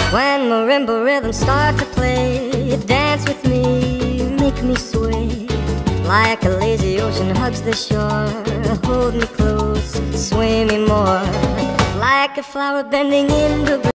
When marimba rhythms start to play, dance with me, make me sway. Like a lazy ocean hugs the shore, hold me close, sway me more. Like a flower bending in the breeze.